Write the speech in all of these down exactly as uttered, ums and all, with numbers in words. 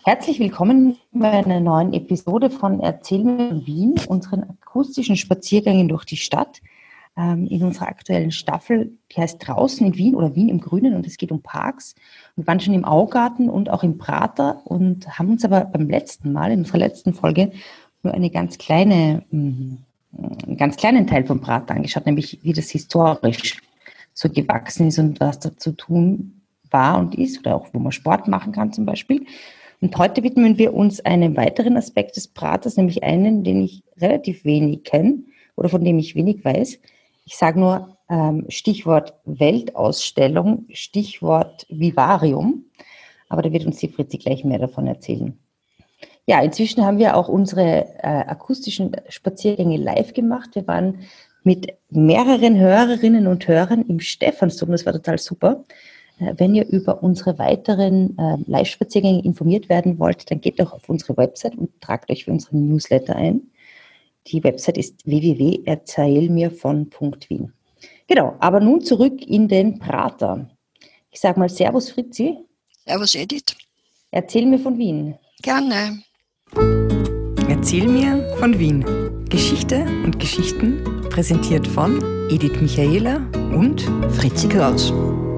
Herzlich willkommen bei einer neuen Episode von Erzähl mir von Wien, unseren akustischen Spaziergängen durch die Stadt. Ähm, in unserer aktuellen Staffel, die heißt Draußen in Wien oder Wien im Grünen, und es geht um Parks. Wir waren schon im Augarten und auch im Prater und haben uns aber beim letzten Mal, in unserer letzten Folge, nur eine ganz kleine, einen ganz kleinen Teil vom Prater angeschaut, nämlich wie das historisch so gewachsen ist und was da zu tun war und ist, oder auch wo man Sport machen kann zum Beispiel. Und heute widmen wir uns einem weiteren Aspekt des Praters, nämlich einen, den ich relativ wenig kenne oder von dem ich wenig weiß. Ich sage nur ähm, Stichwort Weltausstellung, Stichwort Vivarium, aber da wird uns die Fritzi gleich mehr davon erzählen. Ja, inzwischen haben wir auch unsere äh, akustischen Spaziergänge live gemacht. Wir waren mit mehreren Hörerinnen und Hörern im Stephansdom, das war total super. Wenn ihr über unsere weiteren äh, Live-Spaziergänge informiert werden wollt, dann geht doch auf unsere Website und tragt euch für unseren Newsletter ein. Die Website ist w w w punkt erzählmirvon punkt wien. Genau, aber nun zurück in den Prater. Ich sage mal Servus Fritzi. Servus Edith. Erzähl mir von Wien. Gerne. Erzähl mir von Wien. Geschichte und Geschichten präsentiert von Edith Michaela und Fritzi Kraus.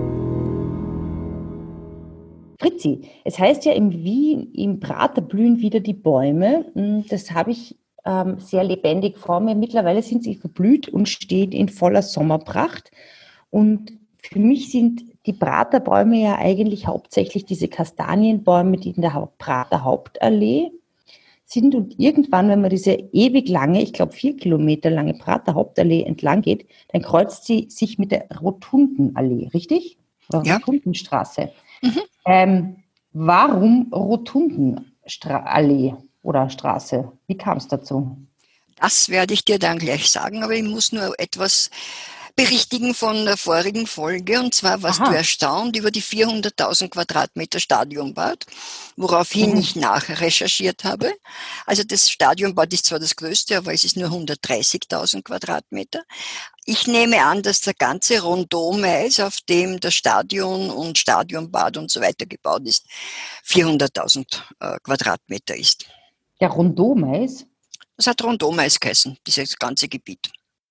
Fritzi, es heißt ja im Wien, im Prater blühen wieder die Bäume. Das habe ich ähm, sehr lebendig vor mir. Mittlerweile sind sie verblüht und stehen in voller Sommerpracht. Und für mich sind die Praterbäume ja eigentlich hauptsächlich diese Kastanienbäume, die in der Prater Hauptallee sind. Und irgendwann, wenn man diese ewig lange, ich glaube vier Kilometer lange Prater Hauptallee entlang geht, dann kreuzt sie sich mit der Rotundenallee, richtig? Oder Ja. Rotundenstraße. Mhm. Ähm, warum Rotundenallee oder Straße? Wie kam es dazu? Das werde ich dir dann gleich sagen, aber ich muss nur etwas berichtigen von der vorigen Folge. Und zwar warst Aha. du erstaunt über die vierhunderttausend Quadratmeter Stadionbad, woraufhin Mhm. ich nachrecherchiert habe. Also das Stadionbad ist zwar das größte, aber es ist nur hundertdreißigtausend Quadratmeter. Ich nehme an, dass der ganze Rondome-Mais, auf dem das Stadion und Stadionbad und so weiter gebaut ist, vierhunderttausend äh, Quadratmeter ist. Der Rondome-Mais? Das hat Rondome-Mais geheißen, dieses ganze Gebiet,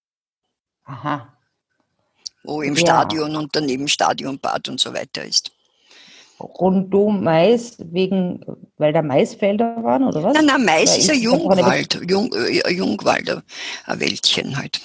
Aha. wo im Ja. Stadion und daneben Stadionbad und so weiter ist. Rondome-Mais wegen, weil da Maisfelder waren, oder was? Nein, nein, Mais Oder ist ein das einfach eine Be- Jungwald, Jung, äh, ein Jungwald, ein ein Wäldchen halt.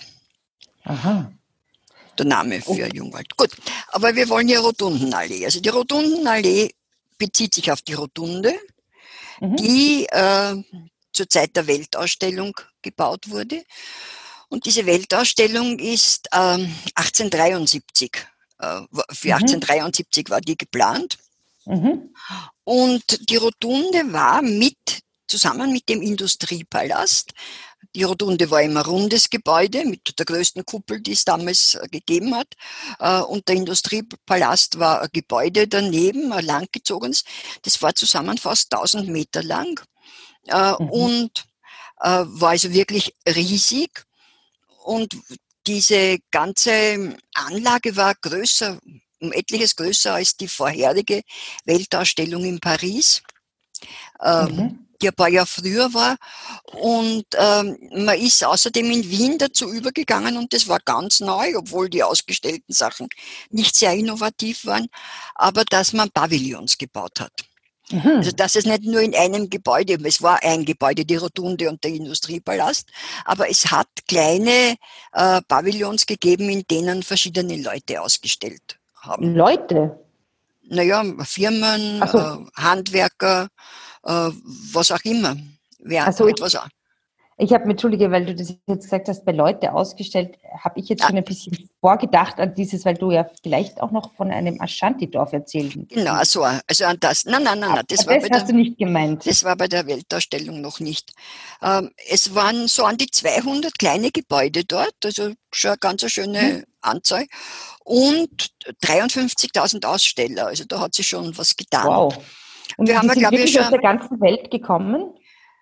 Aha. Der Name für Jungwald. Gut, aber wir wollen hier Rotundenallee. Also die Rotundenallee bezieht sich auf die Rotunde, Mhm. die äh, zur Zeit der Weltausstellung gebaut wurde. Und diese Weltausstellung ist ähm, achtzehnhundertdreiundsiebzig. Äh, für Mhm. achtzehnhundertdreiundsiebzig war die geplant. Mhm. Und die Rotunde war mit, zusammen mit dem Industriepalast. Die Rotunde war immer ein rundes Gebäude mit der größten Kuppel, die es damals gegeben hat. Und der Industriepalast war ein Gebäude daneben, ein langgezogenes. Das war zusammen fast tausend Meter lang Mhm. und war also wirklich riesig. Und diese ganze Anlage war größer, um etliches größer als die vorherige Weltausstellung in Paris, ähm, Mhm. die ein paar Jahre früher war. Und ähm, man ist außerdem in Wien dazu übergegangen, und das war ganz neu, obwohl die ausgestellten Sachen nicht sehr innovativ waren, aber dass man Pavillons gebaut hat. Mhm. Also dass es nicht nur in einem Gebäude, es war ein Gebäude, die Rotunde und der Industriepalast, aber es hat kleine äh, Pavillons gegeben, in denen verschiedene Leute ausgestellt haben. Leute. Naja, Firmen, Ach so. äh, Handwerker, äh, was auch immer. Wer Also hat ich, was auch. ich habe mir, entschuldige, weil du das jetzt gesagt hast, bei Leute ausgestellt, habe ich jetzt Ah, schon ein bisschen vorgedacht an dieses, weil du ja vielleicht auch noch von einem Ashanti-Dorf erzählt genau, hast. also, also an das. Nein, nein, nein, nein, das war Das bei hast der, du nicht gemeint. das war bei der Weltausstellung noch nicht. Ähm, es waren so an die zweihundert kleine Gebäude dort, also schon eine ganz schöne Mhm. Anzahl. Und dreiundfünfzigtausend Aussteller, also da hat sich schon was getan. Wow. Und Wir die haben ja, sind glaube ich, wirklich aus schon, der ganzen Welt gekommen?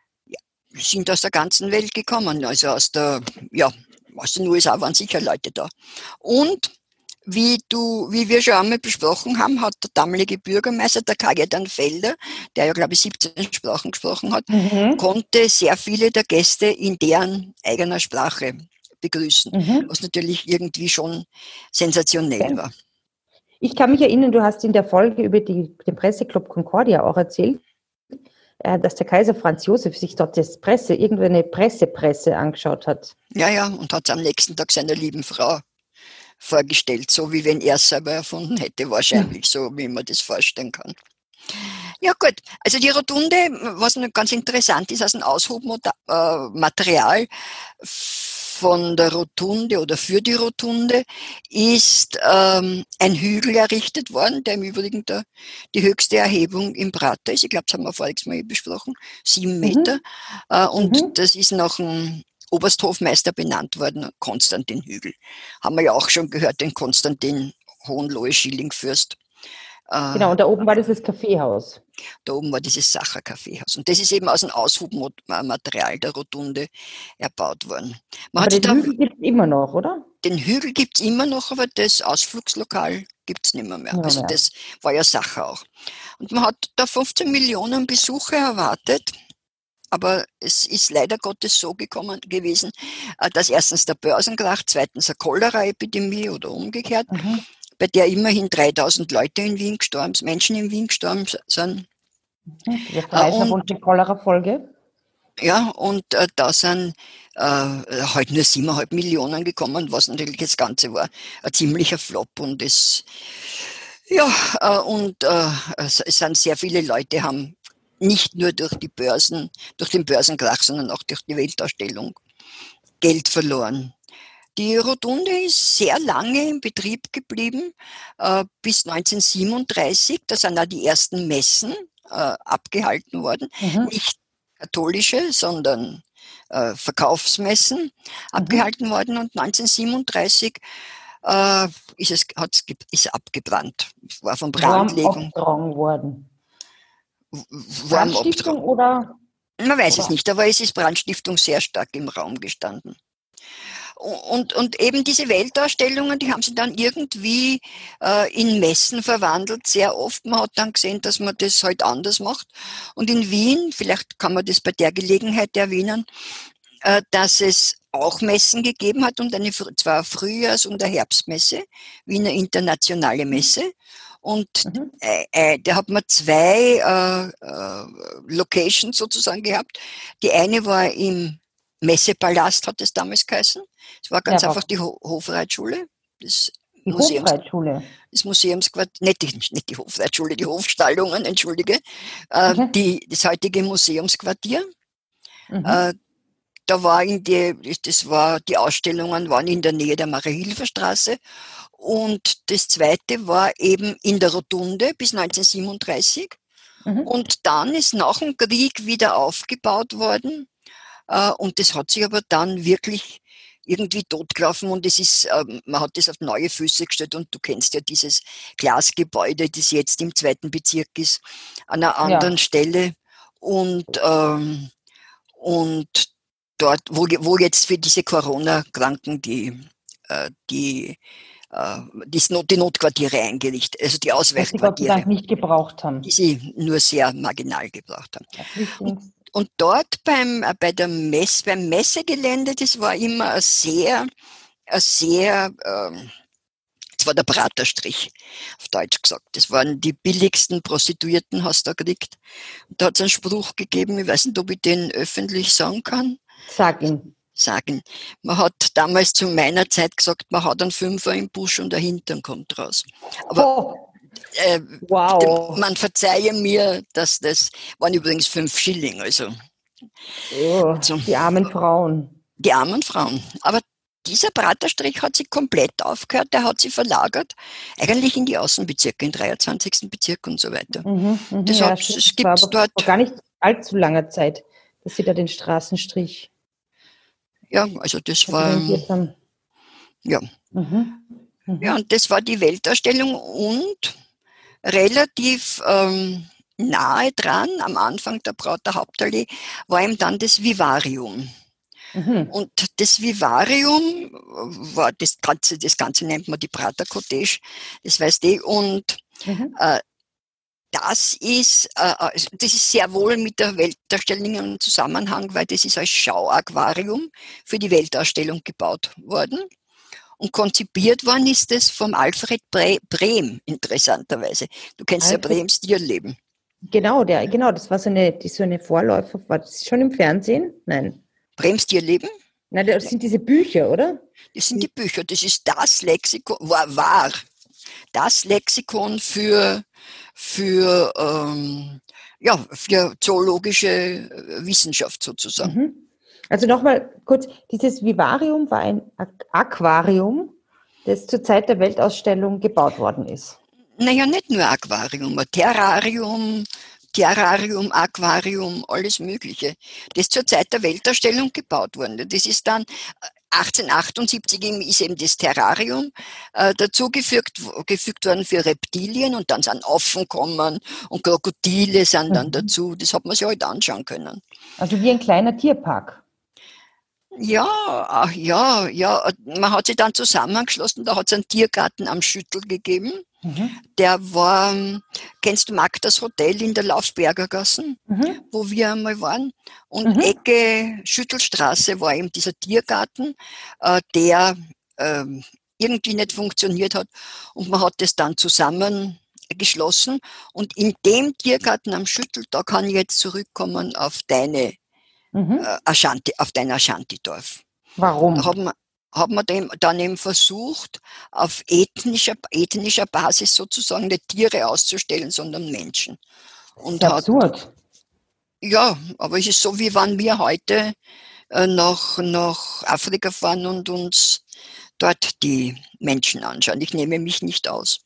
wir sind aus der ganzen Welt gekommen, also aus der, ja, aus den U S A waren sicher Leute da. Und wie du, wie wir schon einmal besprochen haben, hat der damalige Bürgermeister, der Kajetan Felder, der ja, glaube ich, siebzehn Sprachen gesprochen hat, Mhm. konnte sehr viele der Gäste in deren eigener Sprache begrüßen, Mhm. was natürlich irgendwie schon sensationell war. Ich kann mich erinnern, du hast in der Folge über die, den Presseclub Concordia auch erzählt, äh, dass der Kaiser Franz Josef sich dort das Presse, irgendeine Pressepresse angeschaut hat. Ja, ja, und hat es am nächsten Tag seiner lieben Frau vorgestellt, so wie wenn er es selber erfunden hätte, wahrscheinlich, so wie man das vorstellen kann. Ja gut, also die Rotunde, was noch ganz interessant ist, als ein Aushubmaterial von der Rotunde oder für die Rotunde ist ähm, ein Hügel errichtet worden, der im Übrigen der, die höchste Erhebung im Prater ist. Ich glaube, das haben wir voriges Mal besprochen, sieben Meter. Mhm. Äh, und Mhm. das ist nach dem Obersthofmeister benannt worden, Konstantin Hügel. Haben wir ja auch schon gehört, den Konstantin Hohenlohe-Schillingfürst. Genau, und da oben war dieses Kaffeehaus. Da oben war dieses Sacher-Kaffeehaus. Und das ist eben aus dem Aushubmaterial der Rotunde erbaut worden. Man Aber hat den da, Hügel gibt es immer noch, oder? den Hügel gibt es immer noch, aber das Ausflugslokal gibt es nicht mehr. mehr. Ja, Also ja. das war ja Sacher auch. Und man hat da fünfzehn Millionen Besucher erwartet. Aber es ist leider Gottes so gekommen gewesen, dass erstens der Börsenkrach, zweitens eine Cholera-Epidemie oder umgekehrt, Mhm. bei der immerhin dreitausend Leute in Wien gestorben, Menschen in Wien gestorben sind. Wir verweisen auf Und, unsere Cholera-Folge. ja, und äh, da sind äh, halt nur siebeneinhalb Millionen gekommen, was natürlich das Ganze war. Ein ziemlicher Flop. Und es, ja, äh, und äh, es sind sehr viele Leute, haben nicht nur durch die Börsen, durch den Börsenkrach, sondern auch durch die Weltausstellung Geld verloren. Die Rotunde ist sehr lange in Betrieb geblieben, äh, bis neunzehnhundertsiebenunddreißig. Da sind auch die ersten Messen äh, abgehalten worden. Mhm. Nicht katholische, sondern äh, Verkaufsmessen Mhm. abgehalten worden. Und neunzehnhundertsiebenunddreißig äh, ist es hat's, ist abgebrannt. War von Brandlegung. Abgetragen worden. Warm Brandstiftung oder? Man weiß oder? es nicht, aber es ist Brandstiftung sehr stark im Raum gestanden. Und, und eben diese Weltausstellungen, die haben sie dann irgendwie äh, in Messen verwandelt, sehr oft. Man hat dann gesehen, dass man das halt anders macht. Und in Wien, vielleicht kann man das bei der Gelegenheit erwähnen, äh, dass es auch Messen gegeben hat, und eine, zwar eine Frühjahrs- und eine Herbstmesse, Wiener Internationale Messe. Und Mhm. äh, äh, da hat man zwei äh, äh, Locations sozusagen gehabt. Die eine war im Messepalast, hat es damals geheißen. Es war ganz Ja, einfach die Ho Hofreitschule, das die Museums, Hofreitschule. das Museumsquartier, nicht die, nicht die Hofreitschule, die Hofstallungen, entschuldige, äh, Mhm. die, das heutige Museumsquartier. Mhm. Äh, da war in die, das war, die Ausstellungen waren in der Nähe der Marie-Hilfer-Straße. Und das zweite war eben in der Rotunde bis neunzehnhundertsiebenunddreißig. Mhm. Und dann ist nach dem Krieg wieder aufgebaut worden. Äh, und das hat sich aber dann wirklich irgendwie totgelaufen, und es ist, äh, man hat das auf neue Füße gestellt, und du kennst ja dieses Glasgebäude, das jetzt im zweiten Bezirk ist, an einer anderen Ja. Stelle. Und, ähm, und dort, wo, wo jetzt für diese Corona-Kranken die, äh, die, äh, die, Not, die Notquartiere eingerichtet, also die Was sie Gott sei Ausweichquartiere, Dank nicht gebraucht haben. die sie nur sehr marginal gebraucht haben. Das Und, Wichtigste. und dort beim, äh, bei der Mess, beim Messegelände, das war immer ein sehr, ein sehr, ähm, das war der Praterstrich, auf Deutsch gesagt. Das waren die billigsten Prostituierten, hast du da gekriegt. Und da hat es einen Spruch gegeben, ich weiß nicht, ob ich den öffentlich sagen kann. Sag ihn. Sagen. Man hat damals zu meiner Zeit gesagt, man hat einen Fünfer im Busch und der Hintern kommt raus. Aber Oh, äh, wow. bitte, man verzeihe mir, dass das waren übrigens fünf Schilling, also, Oh, also die armen Frauen. die armen Frauen. Aber dieser Praterstrich hat sich komplett aufgehört, der hat sich verlagert, eigentlich in die Außenbezirke, in dreiundzwanzigsten Bezirk und so weiter. Mhm, mhm, Das, ja, hat, stimmt. das Das war gibt es aber dort, vor gar nicht allzu langer Zeit, dass sie da den Straßenstrich ja, also das war, implementiert haben. ja. Mhm. Mhm. Ja, und das war die Weltausstellung, und relativ ähm, nahe dran, am Anfang der Prater Hauptallee, war eben dann das Vivarium. Mhm. Und das Vivarium war das Ganze, das Ganze nennt man die Prater Cottage, das weißt du, und Mhm. äh, das ist, äh, das ist sehr wohl mit der Weltausstellung im Zusammenhang, weil das ist als Schauaquarium für die Weltausstellung gebaut worden. Und konzipiert worden ist es vom Alfred Brehm, interessanterweise. Du kennst ja Alfred, Brehms Tierleben. genau, der, genau, das war so eine, die, so eine Vorläufer, war das schon im Fernsehen? Nein. Brehms Tierleben? Nein, das sind diese Bücher, oder? Das sind die Bücher. Das ist das Lexikon, war, war das Lexikon für, für, ähm, ja, für zoologische Wissenschaft sozusagen. Mhm. Also nochmal kurz, dieses Vivarium war ein Aquarium, das zur Zeit der Weltausstellung gebaut worden ist. Naja, nicht nur Aquarium, ein Terrarium, Terrarium, Aquarium, alles Mögliche. Das zur Zeit der Weltausstellung gebaut worden. Das ist dann achtzehnhundertachtundsiebzig ist eben das Terrarium äh, dazugefügt gefügt worden für Reptilien und dann sind Affen gekommen und Krokodile sind dann Mhm. dazu. Das hat man sich halt anschauen können. Also wie ein kleiner Tierpark. Ja, ach, ja, ja. Man hat sich dann zusammengeschlossen, da hat es einen Tiergarten am Schüttel gegeben. Mhm. Der war, kennst du Magdas Hotel in der Laufsberger Gassen, Mhm. wo wir einmal waren? Und Mhm. Ecke Schüttelstraße war eben dieser Tiergarten, äh, der äh, irgendwie nicht funktioniert hat. Und man hat das dann zusammengeschlossen. Und in dem Tiergarten am Schüttel, da kann ich jetzt zurückkommen auf deine Mhm. äh, Ashanti, auf dein Ashanti-Dorf. Warum? Da haben wir, haben wir dem, dann eben versucht, auf ethnischer, ethnischer Basis sozusagen nicht Tiere auszustellen, sondern Menschen. Das Und ist ja hat, absurd. ja, aber es ist so, wie wenn wir heute äh, nach, nach Afrika fahren und uns dort die Menschen anschauen. Ich nehme mich nicht aus.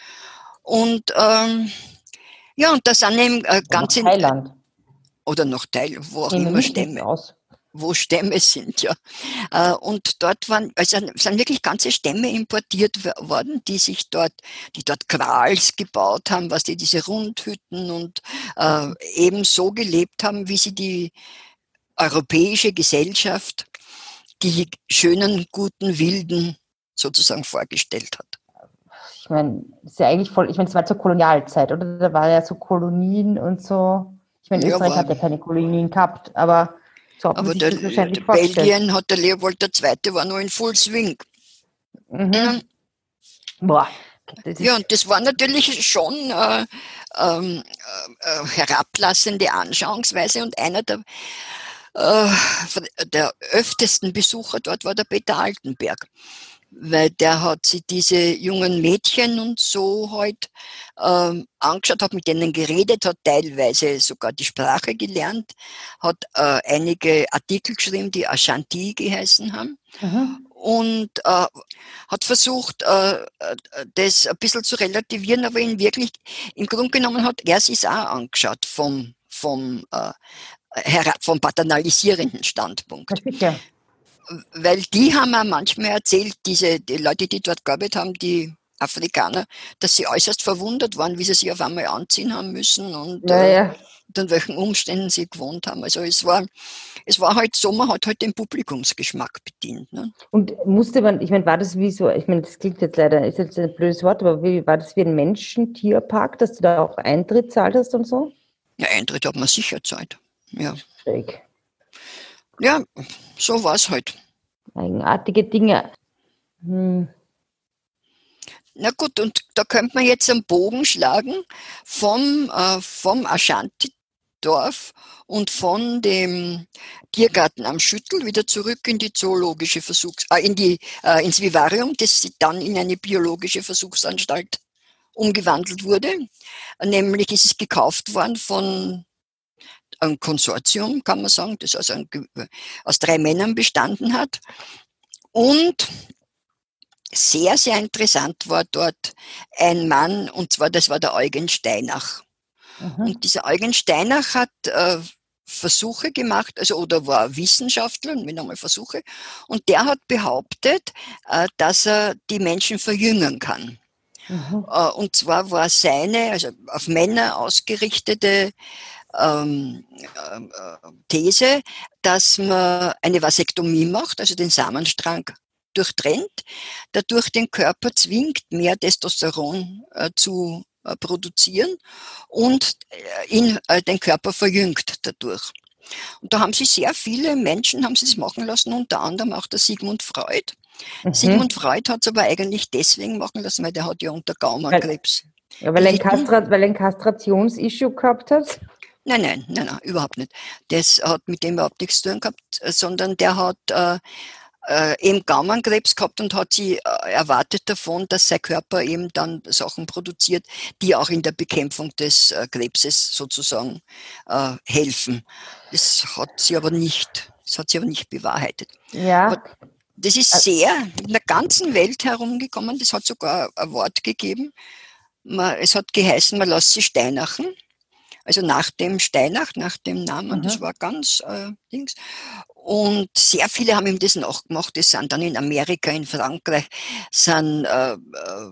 Und ähm, ja, und das sind eben äh, Oder nach ganze, Thailand. oder noch Teil, wo auch Nehme immer mich nicht Stämme. aus. wo Stämme sind, ja. Und dort waren, also sind wirklich ganze Stämme importiert worden, die sich dort, die dort Kraals gebaut haben, was die diese Rundhütten und äh, eben so gelebt haben, wie sie die europäische Gesellschaft, die schönen, guten, wilden sozusagen vorgestellt hat. Ich meine, ist ja eigentlich voll, ich meine, es war zur Kolonialzeit, oder? Da war ja so Kolonien und so. Ich meine, Ja, Österreich war, hat ja keine Kolonien gehabt, aber so hat man aber sich der, das der wahrscheinlich vorgestellt. Belgien hat der Leopold der Zweite war noch in Full Swing. Mhm. Boah, das Ja, ist, und das war natürlich schon äh, ähm, äh, herablassende Anschauungsweise und einer der, äh, der öftesten Besucher dort war der Peter Altenberg, weil der hat sich diese jungen Mädchen und so halt ähm, angeschaut, hat mit denen geredet, hat teilweise sogar die Sprache gelernt, hat äh, einige Artikel geschrieben, die Ashanti geheißen haben. mhm. Und äh, hat versucht, äh, das ein bisschen zu relativieren, aber in wirklich, im Grunde genommen hat er sich auch angeschaut vom, vom, äh, herab, vom paternalisierenden Standpunkt. Ja, sicher. Weil die haben auch manchmal erzählt, diese die Leute, die dort gearbeitet haben, die Afrikaner, dass sie äußerst verwundert waren, wie sie sich auf einmal anziehen haben müssen und Ja, äh, ja. unter welchen Umständen sie gewohnt haben. Also es war, es war halt so, man hat halt den Publikumsgeschmack bedient. Ne? Und musste man, ich meine, war das wie so, ich meine, das klingt jetzt leider, ist jetzt ein blödes Wort, aber wie, war das wie ein Menschentierpark, dass du da auch Eintritt zahlt hast und so? Ja, Eintritt hat man sicher Zeit. Ja, Schräg. ja, so war es halt. Eigenartige Dinge. Hm. Na gut, und da könnte man jetzt einen Bogen schlagen vom, äh, vom Ashanti-Dorf und von dem Tiergarten am Schüttel wieder zurück in die zoologische Versuchs-, äh, in die, äh, ins Vivarium, das dann in eine biologische Versuchsanstalt umgewandelt wurde. Nämlich ist es gekauft worden von einem Konsortium, kann man sagen, das also ein, aus drei Männern bestanden hat. Und sehr, sehr interessant war dort ein Mann, und zwar das war der Eugen Steinach. Mhm. Und dieser Eugen Steinach hat äh, Versuche gemacht, also oder war Wissenschaftler, mit einmal Versuche, und der hat behauptet, äh, dass er die Menschen verjüngen kann. Mhm. Äh, und zwar war seine, also auf Männer ausgerichtete ähm, äh, These, dass man eine Vasektomie macht, also den Samenstrang durchtrennt, dadurch den Körper zwingt, mehr Testosteron äh, zu äh, produzieren und äh, ihn, äh, den Körper verjüngt dadurch. Und da haben sich sehr viele Menschen haben sie es machen lassen, unter anderem auch der Sigmund Freud. Mhm. Sigmund Freud hat es aber eigentlich deswegen machen lassen, weil der hat ja unter Gaumenkrebs Ja, weil er ein, gelitten. Kastrat, weil er ein Kastrationsissue gehabt hat? Nein, nein, nein, nein, überhaupt nicht. Das hat mit dem überhaupt nichts zu tun gehabt, sondern der hat äh, äh, eben Gaumenkrebs gehabt und hat sie äh, erwartet davon, dass sein Körper eben dann Sachen produziert, die auch in der Bekämpfung des äh, Krebses sozusagen äh, helfen. Das hat sie aber nicht, das hat sie aber nicht bewahrheitet. Ja. Aber das ist sehr in der ganzen Welt herumgekommen. Das hat sogar ein Wort gegeben. Man, es hat geheißen, man lässt sie steinachen. Also nach dem Steinach, nach dem Namen, Mhm. das war ganz äh, Dings. Und sehr viele haben ihm das nachgemacht. Das sind dann in Amerika, in Frankreich, sind äh, äh,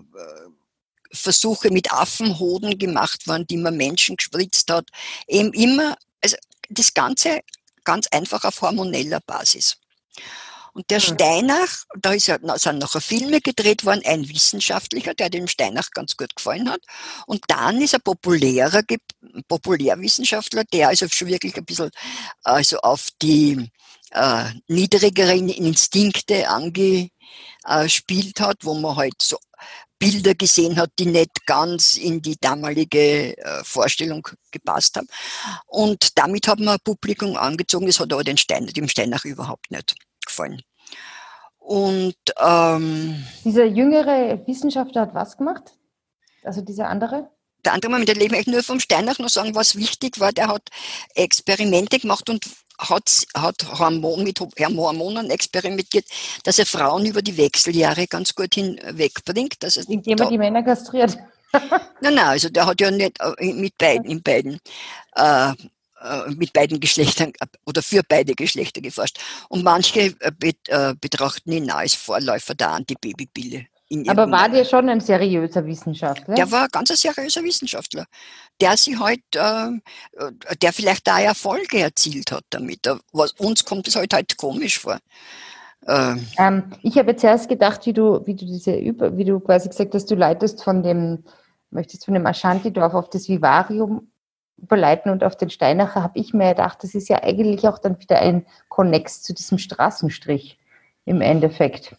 Versuche mit Affenhoden gemacht worden, die man Menschen gespritzt hat. Eben immer, also das Ganze ganz einfach auf hormoneller Basis. Und der Hm. Steinach, da ist ja, sind nachher Filme gedreht worden, ein Wissenschaftlicher, der dem Steinach ganz gut gefallen hat. Und dann ist ein populärer, Populärwissenschaftler, der also schon wirklich ein bisschen also auf die äh, niedrigeren Instinkte angespielt hat, wo man halt so Bilder gesehen hat, die nicht ganz in die damalige äh, Vorstellung gepasst haben. Und damit hat man ein Publikum angezogen, das hat aber den Stein, dem Steinach überhaupt nicht gefallen. Und ähm, Dieser jüngere Wissenschaftler hat was gemacht? Also dieser andere? der andere Moment, der Leben ich nur vom Steinach noch sagen, was wichtig war, der hat Experimente gemacht und hat, hat Hormon, mit Hormonen experimentiert, dass er Frauen über die Wechseljahre ganz gut hinwegbringt. Also Indem er die Männer kastriert. Nein, nein, also der hat ja nicht mit beiden, in beiden, äh, mit beiden Geschlechtern oder für beide Geschlechter geforscht. Und manche betrachten ihn als Vorläufer der Antibabypille. Aber war der schon ein seriöser Wissenschaftler? Der war ganz ein seriöser Wissenschaftler, der sich halt, äh, der vielleicht da Erfolge erzielt hat damit. Was, uns kommt es halt halt komisch vor. Äh, ähm, ich habe jetzt erst gedacht, wie du, wie du diese Über, wie du quasi gesagt hast, du leitest von dem, möchtest von dem Ashanti-Dorf auf das Vivarium überleiten und auf den Steinacher, habe ich mir gedacht, das ist ja eigentlich auch dann wieder ein Konnex zu diesem Straßenstrich im Endeffekt.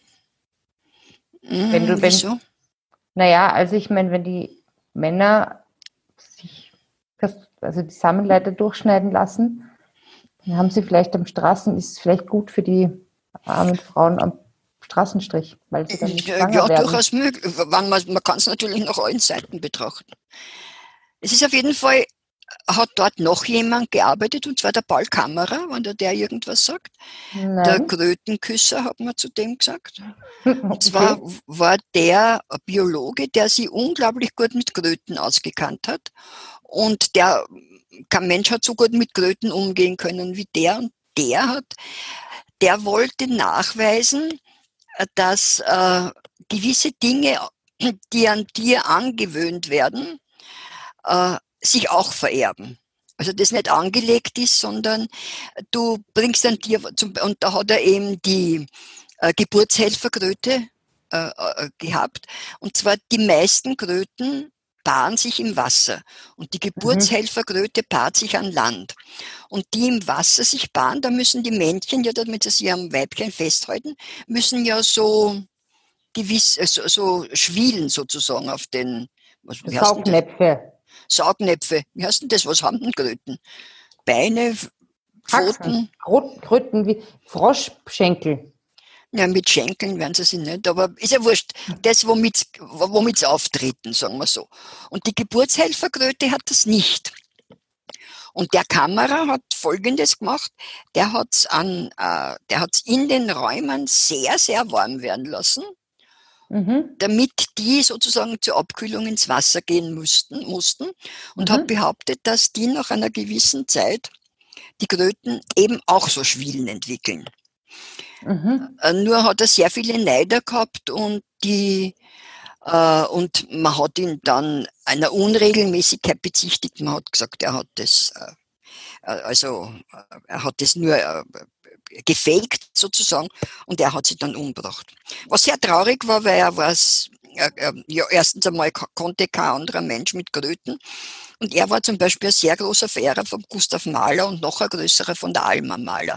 Mm, wenn du, wenn, wieso? Naja, also ich meine, wenn die Männer sich also die Samenleiter durchschneiden lassen, dann haben sie vielleicht am Straßen, ist es vielleicht gut für die armen Frauen am Straßenstrich, weil sie dann nicht schwanger ja, werden. durchaus möglich. Man, man kann es natürlich nach allen Seiten betrachten. Es ist auf jeden Fall, hat dort noch jemand gearbeitet, und zwar der Paul Kammerer, wenn der, der irgendwas sagt. Nein. Der Krötenküsser, hat man zu dem gesagt. Okay. Und zwar war der Biologe, der sich unglaublich gut mit Kröten ausgekannt hat. Und der, kein Mensch hat so gut mit Kröten umgehen können wie der. Und der hat, der wollte nachweisen, dass äh, gewisse Dinge, die an dir angewöhnt werden, äh, sich auch vererben. Also das nicht angelegt ist, sondern du bringst ein Tier zum, und da hat er eben die äh, Geburtshelferkröte äh, äh, gehabt. Und zwar die meisten Kröten paaren sich im Wasser und die Geburtshelferkröte paart sich an Land. Und die im Wasser sich paaren, da müssen die Männchen, ja, damit sie sich am Weibchen festhalten, müssen ja so gewiss, so, so schwielen sozusagen auf den, was, wie heißt denn das? Saugnäpfe. Saugnäpfe. Wie heißt denn das? Was haben denn Kröten? Beine, Pfoten? Kröten wie Froschschenkel. Ja, mit Schenkeln werden sie sich nicht, aber ist ja wurscht. Das, womit, womit sie auftreten, sagen wir so. Und die Geburtshelferkröte hat das nicht. Und der Kammerer hat Folgendes gemacht, der hat es äh, der hat's in den Räumen sehr, sehr warm werden lassen, mhm. damit die sozusagen zur Abkühlung ins Wasser gehen mussten, mussten und mhm. hat behauptet, dass die nach einer gewissen Zeit die Kröten eben auch so Schwielen entwickeln. Mhm. Äh, nur hat er sehr viele Neider gehabt und die äh, und man hat ihn dann einer Unregelmäßigkeit bezichtigt. Man hat gesagt, er hat das äh, also er hat das nur gefaked sozusagen und er hat sich dann umgebracht. Was sehr traurig war, weil er war ja, erstens einmal konnte kein anderer Mensch mit Kröten und er war zum Beispiel ein sehr großer Verehrer von Gustav Mahler und noch ein größerer von der Alma Mahler.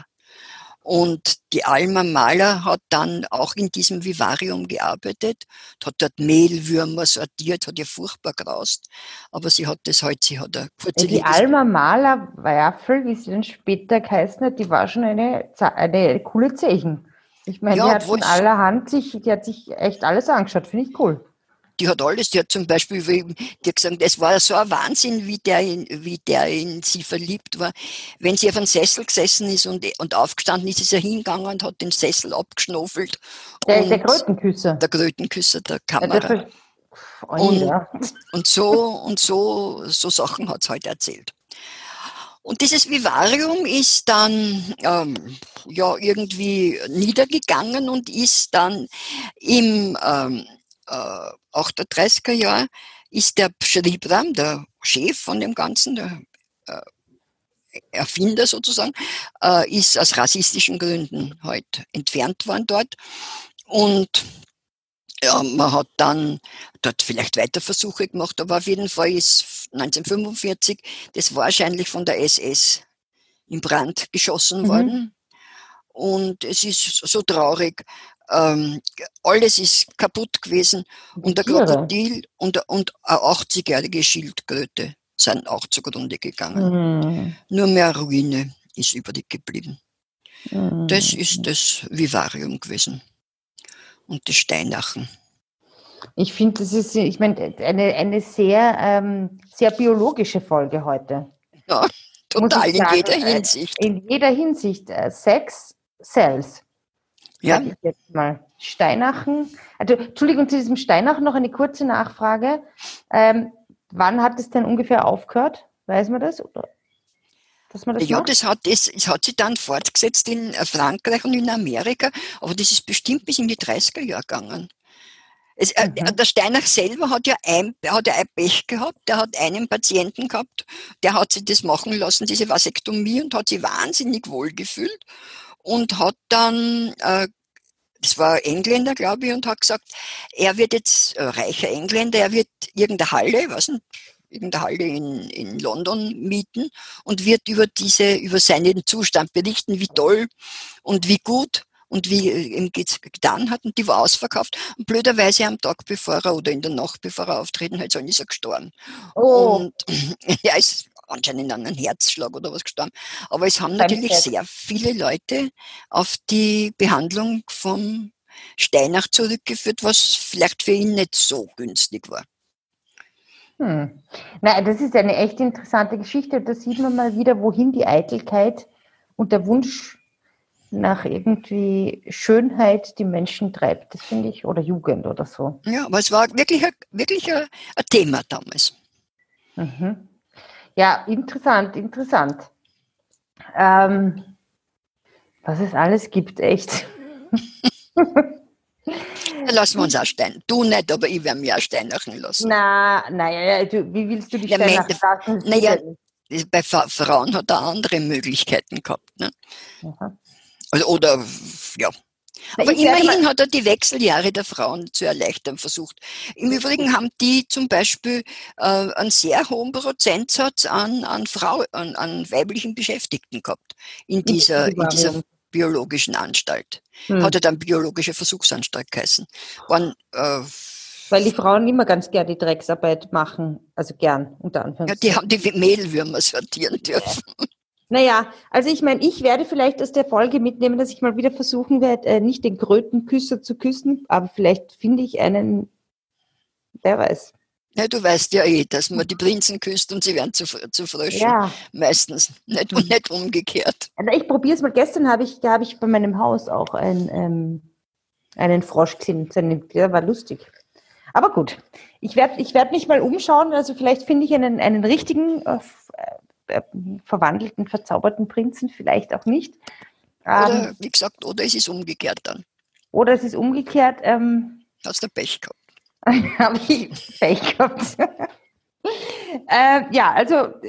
Und die Alma Mahler hat dann auch in diesem Vivarium gearbeitet, hat dort Mehlwürmer sortiert, hat ihr furchtbar graust, aber sie hat das halt, sie hat eine kurze Die Lebens- Alma Mahler Waffel, wie sie dann später geheißen hat, die war schon eine, eine coole Zeichen. Ich meine, Ja, die hat obwohl von es- allerhand sich, die hat sich echt alles angeschaut, finde ich cool. Die hat alles, die hat zum Beispiel, wie- die hat gesagt, es war so ein Wahnsinn, wie der, in, wie der in sie verliebt war. Wenn sie auf einem Sessel gesessen ist und, und aufgestanden ist, ist er hingegangen und hat den Sessel abgeschnofelt. Der, und der Krötenküsser. Der Krötenküsser der Ja, Kamera. der Ver- Oh, Und- ja. Und so und so, so Sachen hat es heute erzählt. Und dieses Vivarium ist dann ähm, ja irgendwie niedergegangen und ist dann im ähm, äh, achtunddreißiger Jahr ist der Schriebram, der Chef von dem Ganzen, der äh, Erfinder sozusagen, äh, ist aus rassistischen Gründen halt entfernt worden dort. Und ja, man hat dann dort vielleicht weiter Versuche gemacht, aber auf jeden Fall ist neunzehnhundertfünfundvierzig das wahrscheinlich von der S S in Brand geschossen Mhm. worden. Und es ist so traurig. Ähm, alles ist kaputt gewesen. Die Und der Tiere. Krokodil und, und eine achtzigjährige Schildkröte sind auch zugrunde gegangen. Mhm. Nur mehr Ruine ist übrig geblieben. Mhm. Das ist das Vivarium gewesen. Und das Steinachen. Ich finde, das ist, ich meine, eine, eine sehr, ähm, sehr biologische Folge heute. Ja, Muss total ich in sagen, jeder äh, Hinsicht. In jeder Hinsicht. Äh, Sex, Cells. Ja, Sag ich jetzt mal. Steinachen. Also, Entschuldigung, zu diesem Steinachen noch eine kurze Nachfrage. Ähm, wann hat es denn ungefähr aufgehört? Weiß man das? Oder? Dass man das ja macht? das, hat, es, es hat sich dann fortgesetzt in äh, Frankreich und in Amerika, aber das ist bestimmt bis in die dreißiger Jahre gegangen. Es, äh, Mhm. Der Steinach selber hat ja ein, hat ja ein Pech gehabt, der hat einen Patienten gehabt, der hat sich das machen lassen, diese Vasektomie, und hat sich wahnsinnig wohl gefühlt und hat dann, äh, das war ein Engländer, glaube ich, und hat gesagt, er wird jetzt, äh, reicher Engländer, er wird irgendeine Halle, was nicht, irgendeine Halle in, in London mieten und wird über diese, über seinen Zustand berichten, wie toll und wie gut und wie äh, ihm geht's getan hat, und die war ausverkauft. Und blöderweise am Tag bevor er oder in der Nacht bevor er auftreten hat, ist er gestorben. Oh, Und er ist anscheinend an einem Herzschlag oder was gestorben. Aber es haben Beim natürlich Sex. sehr viele Leute auf die Behandlung vom Steinach zurückgeführt, was vielleicht für ihn nicht so günstig war. hm. Nein, das ist eine echt interessante Geschichte. Da sieht man mal wieder, wohin die Eitelkeit und der Wunsch nach irgendwie Schönheit die Menschen treibt. Das finde ich, oder Jugend oder so. Ja, aber es war wirklich ein, wirklich ein, ein Thema damals. Mhm. Ja, interessant, interessant. Ähm, was es alles gibt, echt. Da lassen wir uns auch Stein. Du nicht, aber ich werde mich auch Steinachen lassen. Na, naja, du, wie willst du dich Ja, denn mein- nach lassen? naja, Bei Fa- Frauen hat er andere Möglichkeiten gehabt. Ne? Aha. Also, oder, ja. Na, Aber ich werde immerhin mal- hat er die Wechseljahre der Frauen zu erleichtern versucht. Im Übrigen haben die zum Beispiel äh, einen sehr hohen Prozentsatz an, an, Frau, an, an weiblichen Beschäftigten gehabt in dieser, in dieser Vivarium. biologischen Anstalt. Hm. Hat er dann biologische Versuchsanstalt geheißen. Waren, äh, Weil die Frauen immer ganz gern die Drecksarbeit machen. Also gern, unter ja, Anführungszeichen. die haben die Mehlwürmer sortieren dürfen. Naja, also ich meine, ich werde vielleicht aus der Folge mitnehmen, dass ich mal wieder versuchen werde, äh, nicht den Krötenküsser zu küssen, aber vielleicht finde ich einen, wer weiß. Ja, du weißt ja eh, dass man die Prinzen küsst und sie werden zu, zu Fröschen. Ja, Meistens. Nicht, und nicht umgekehrt. also ich probiere es mal. Gestern habe ich, da habe ich bei meinem Haus auch ein, ähm, einen Frosch gesehen. Der war lustig. Aber gut, ich werde ich werd mich mal umschauen. Also vielleicht finde ich einen, einen richtigen, äh, äh, verwandelten, verzauberten Prinzen, vielleicht auch nicht. Oder, Ähm, wie gesagt, oder es ist umgekehrt dann. oder es ist umgekehrt. Ähm, Hast du Pech gehabt. habe ich Pech gehabt. äh, ja, also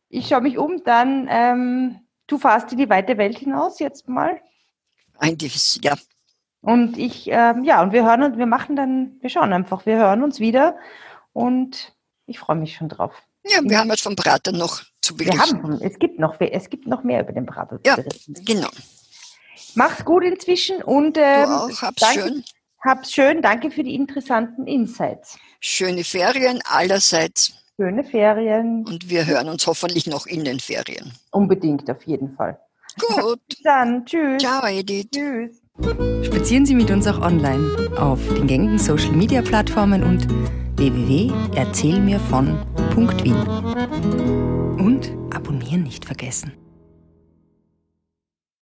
ich schaue mich um, dann ähm, du fahrst in die weite Welt hinaus jetzt mal. Eigentlich, ja. Und ich, ähm, ja, und wir hören und wir machen dann, wir schauen einfach, wir hören uns wieder und ich freue mich schon drauf. Ja, wir haben jetzt vom Prater noch zu berichten. Wir haben, es gibt noch, es gibt noch mehr über den Prater zu Ja, berichten. genau. Mach's gut inzwischen und ähm, Du auch, hab's danke, schön. Hab's schön, danke für die interessanten Insights. Schöne Ferien allerseits. Schöne Ferien. Und wir hören uns hoffentlich noch in den Ferien. Unbedingt, auf jeden Fall. Gut. Bis dann, tschüss. Ciao, Edith. Tschüss. Spazieren Sie mit uns auch online auf den gängigen Social-Media-Plattformen und w w w punkt erzählmirvon punkt wien. Und abonnieren nicht vergessen.